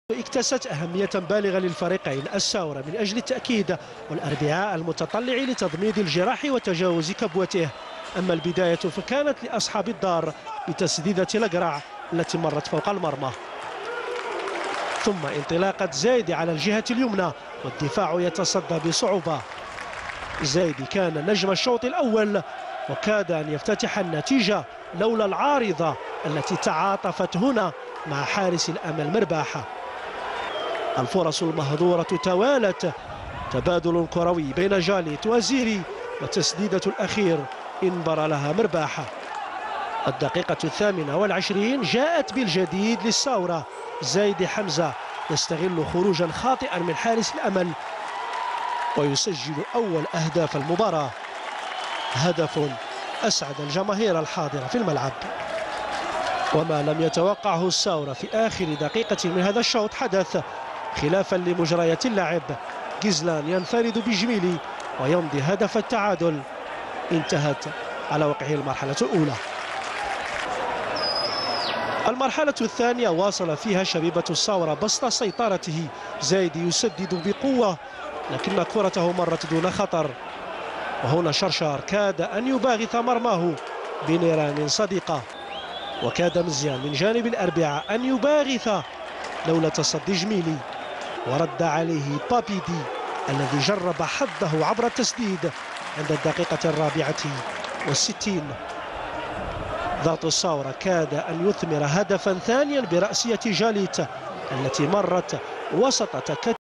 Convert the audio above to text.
اكتست أهمية بالغة للفريقين الساورة من أجل التأكيد والأربعاء المتطلع لتضميد الجراح وتجاوز كبوته. أما البداية فكانت لأصحاب الدار بتسديدة الأقرع التي مرت فوق المرمى، ثم انطلاقة زايدي على الجهة اليمنى والدفاع يتصدى بصعوبة. زايدي كان نجم الشوط الأول وكاد أن يفتتح النتيجة لولا العارضة التي تعاطفت هنا مع حارس الأمل مرباحة. الفرص المهدورة توالت، تبادل كروي بين جاليت وزيري وتسديدة الأخير انبر لها مرباحة. الدقيقة 28 جاءت بالجديد للساورة. زايدي حمزة يستغل خروجا خاطئا من حارس الأمل ويسجل أول أهداف المباراة، هدف أسعد الجماهير الحاضرة في الملعب. وما لم يتوقعه الساورة في آخر دقيقة من هذا الشوط حدث. خلافا لمجريات اللعب، جيزلان ينفرد بجميلي ويمضي هدف التعادل. انتهت على وقعه المرحلة الأولى. المرحلة الثانية واصل فيها شبيبة الساورة بسط سيطرته. زايدي يسدد بقوة لكن كرته مرت دون خطر، وهنا شرشار كاد أن يباغت مرماه بنيران صديقة، وكاد مزيان من جانب الأربعاء أن يباغت لولا تصدي جميلي، ورد عليه بابيدي الذي جرب حظه عبر التسديد عند الدقيقة 64. ضغط الساورة كاد أن يثمر هدفا ثانيا برأسية جاليت التي مرت وسط